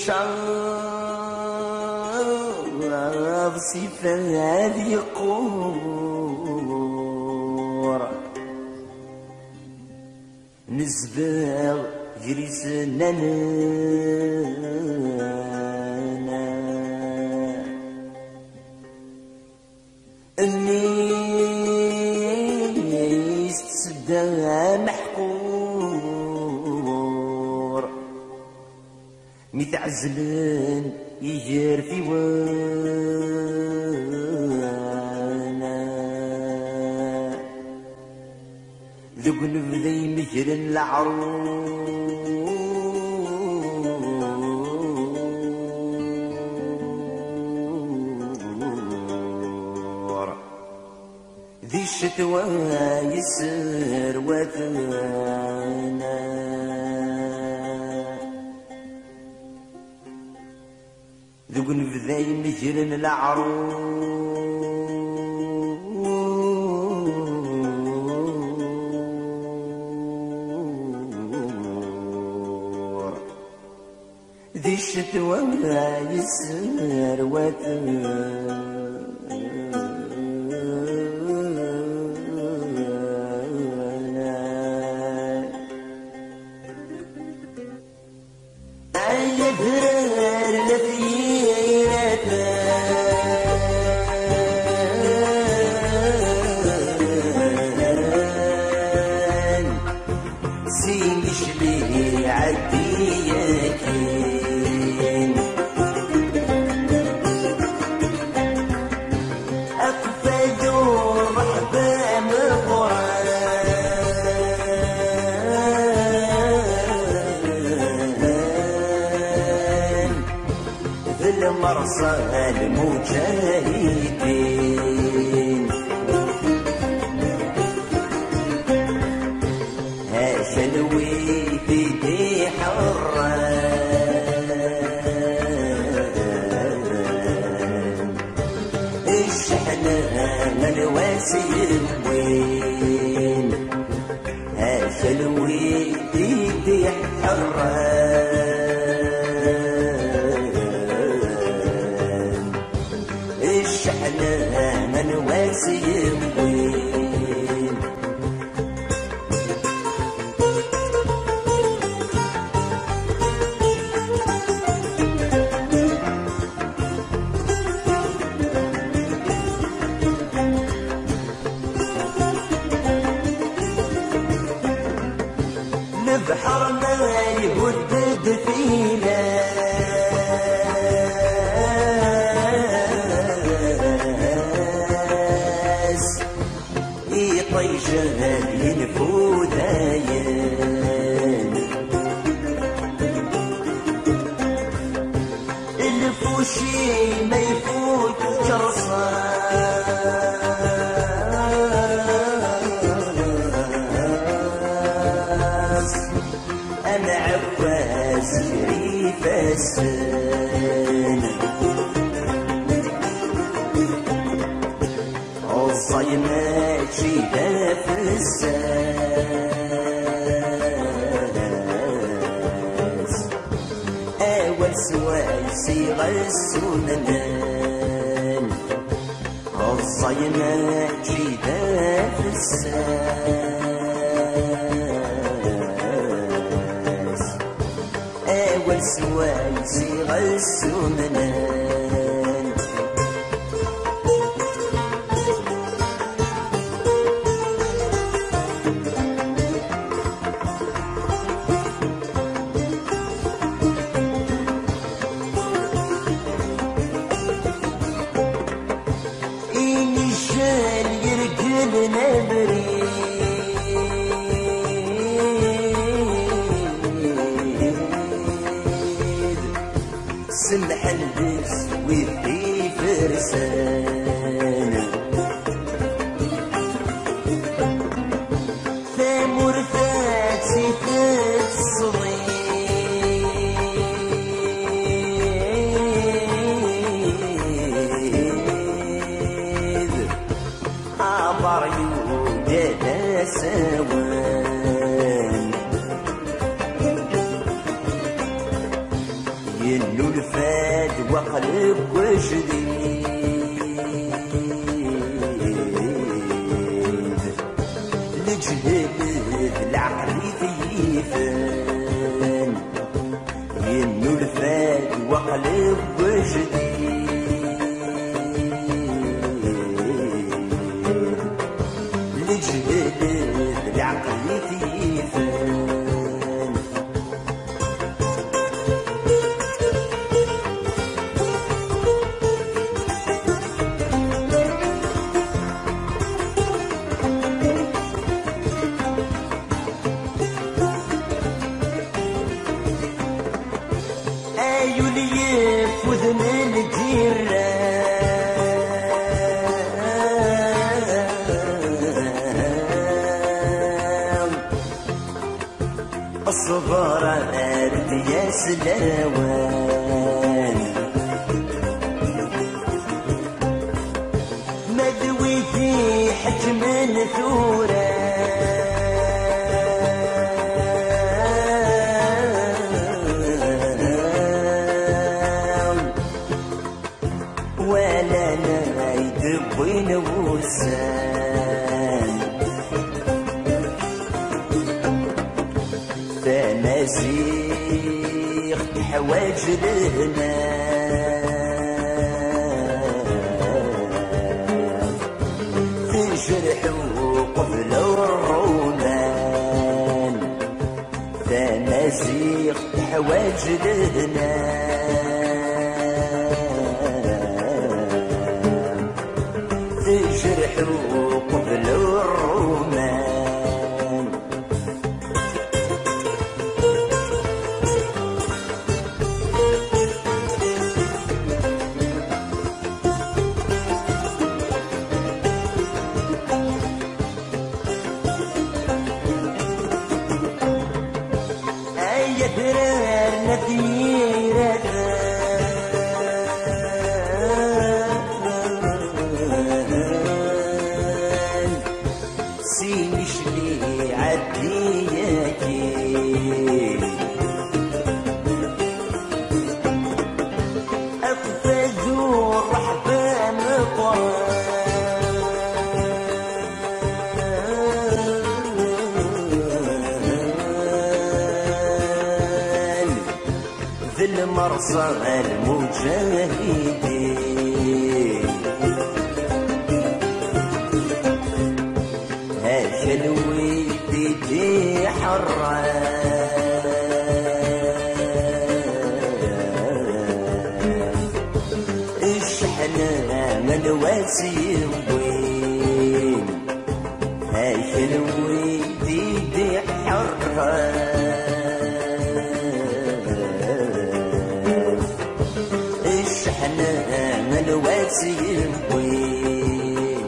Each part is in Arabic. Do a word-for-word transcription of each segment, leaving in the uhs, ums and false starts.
شعر صفات يقور نزباغ جريسنا النيس تسدى محقور متعزلن يجر في وانا ذوق نبذي مجر العرور ذي الشتوى يسر وثانا ذوق نبذي مجر العرور ذي الشتوى يسر وثانا يذرر لثيرتان سين شلي عديكين أقفدوا رحبة مغران المرصى المجاهدين هاشا الويدي حران الشحنة الواسي وين هاشا الويدي حران الشحنة من واسي وين البحر ما يهدد فينا طيشان ينفوداين الفوشي ما يفوت جرصاص انا عباس شريف السن الصيمات شيدا في الساس أول سواسي غسونان الصيمات شيدا في الساس أول سواسي غسونان سمح البس ويدي فرسان ثامر ثات سيفات صغير عبر يوجد سوان ينو وقلب وجديد لجهد العقل ثيفان ينو الفات وقلب وجديد لجهد العقل ثيفان يفوز من الجيران الصغار أرد يا سلاوان مدويتي حجم ثوران ولا نايد وين وسان تمازيغ حواج لهنا تجرح قبل الرومان تمازيغ حواج لهنا تجرحوا قبل الرومان أي درار نذيرة أقفزوا رحبة مطران ذي المرصى المجاهدين هاك الويدي حران الشحنة من واسيم وين هاك الويدي حران الشحنة من واسيم وين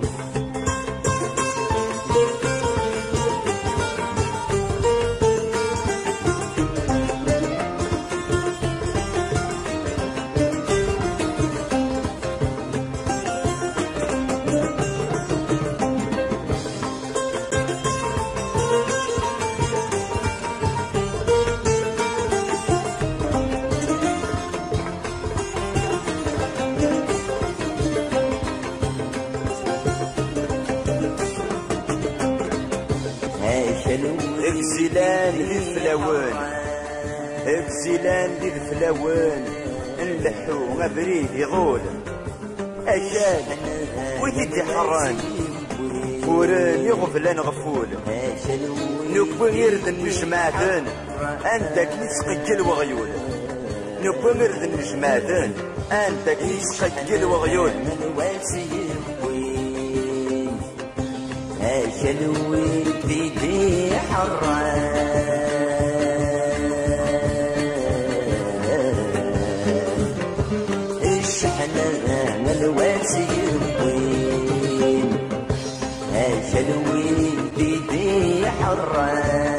ابزلان للفلاوان ابزلان للفلاوان نلحو غبريد يغول أشاد ويدي حران فوران يغفلان غفول نبو يرد النجماتن أنتك نسقجل وغيول نبو يرد النجماتن أنتك نسقجل وغيول شلوي بيدي حران الشحنة ملواسي وين شلوي بيدي حران